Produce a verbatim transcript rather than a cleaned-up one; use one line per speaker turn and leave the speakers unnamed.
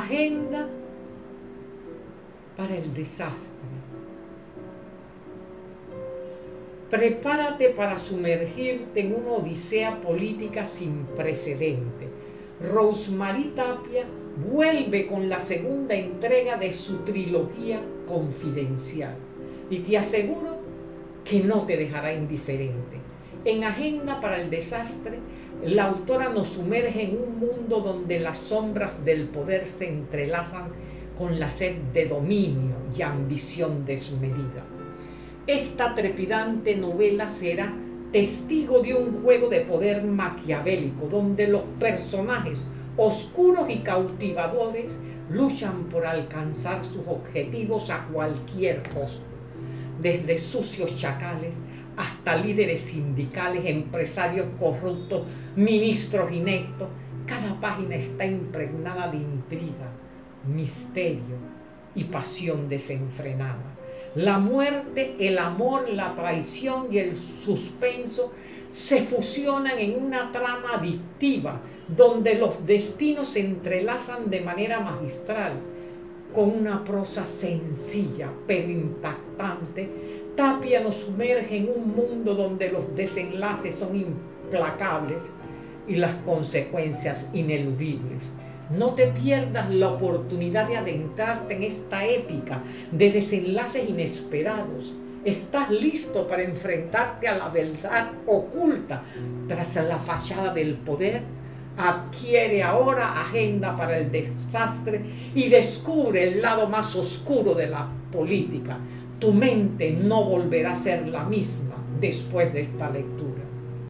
Agenda para el desastre. Prepárate para sumergirte en una odisea política sin precedentes. Rosemarie Tapia vuelve con la segunda entrega de su trilogía Confidencial y te aseguro que no te dejará indiferente. En Agenda para el desastre, la autora nos sumerge en un mundo donde las sombras del poder se entrelazan con la sed de dominio y ambición desmedida. Esta trepidante novela será testigo de un juego de poder maquiavélico, donde los personajes oscuros y cautivadores luchan por alcanzar sus objetivos a cualquier costo, desde sucios chacales hasta líderes sindicales, empresarios corruptos, ministros ineptos. Cada página está impregnada de intriga, misterio y pasión desenfrenada. La muerte, el amor, la traición y el suspenso se fusionan en una trama adictiva donde los destinos se entrelazan de manera magistral. Con una prosa sencilla pero impactante, Tapia nos sumerge en un mundo donde los desenlaces son implacables y las consecuencias ineludibles. No te pierdas la oportunidad de adentrarte en esta épica de desenlaces inesperados. ¿Estás listo para enfrentarte a la verdad oculta tras la fachada del poder? Adquiere ahora Agenda para el desastre y descubre el lado más oscuro de la política. Tu mente no volverá a ser la misma después de esta lectura.